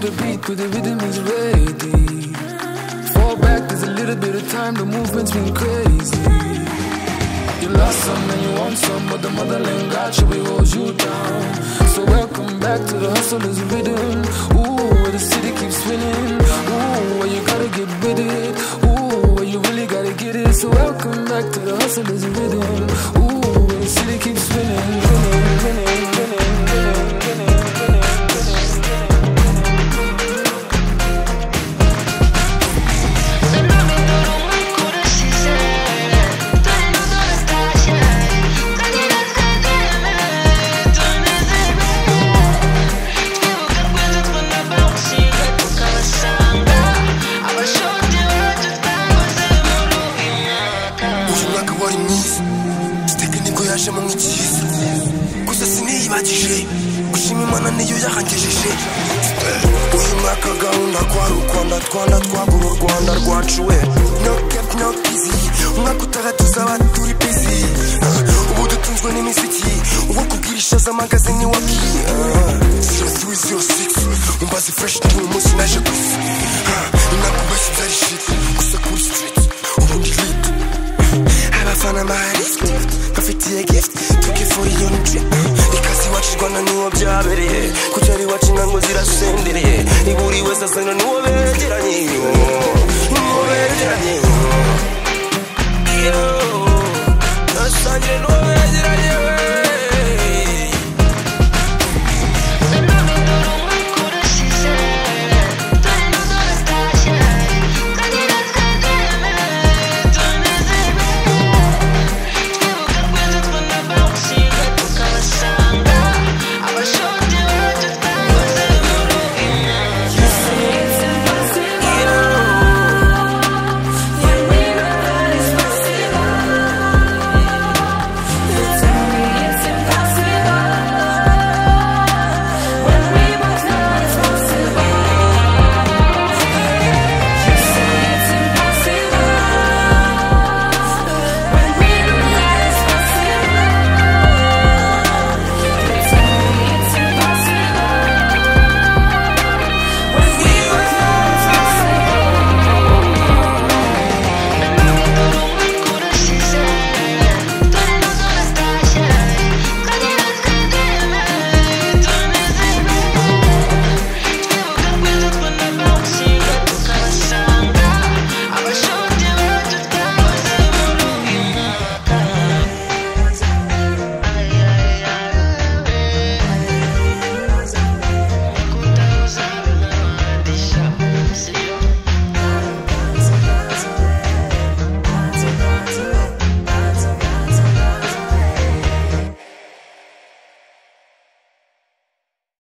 the beat, but the rhythm is ready. Fall back, there's a little bit of time, the movement's been crazy. You lost some and you want some, but the motherland got you, it holds you down. So welcome back to the hustler's rhythm. Ooh, where the city keeps spinning. Ooh, where you gotta get with it. Ooh, where you really gotta get it. So welcome back to the hustler's rhythm. Ooh, where the city keeps spinning, spinning, spinning, spinning, spinning, spinning. Rwanda twagura u Rwanda rwacu we no cap no easy umwaka utaha tuzaba turi busy ubu dutunzwe n'imiziki uwo kubwirisha z'amagazini waki 0306 umbazi fresh n'umunsi naje gusa inakubashye byari shit gusa kuri street ubundi lit abafana maharift bafitiye gift tuke for your trip ikazi wacu Rwanda niwo byabereye kucyari wacu ingango zirasendereye iburi wese asanga niwo begeranye